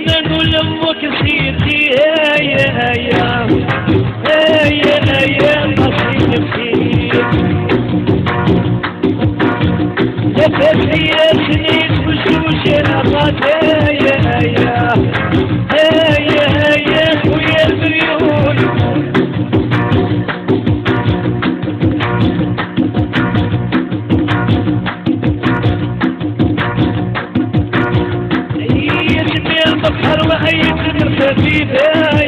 انا نقول امك سيدي يا نصيب فيك تتحيسني بوشوش الغدا يا خويا البريون البحر وعيت الخفيفة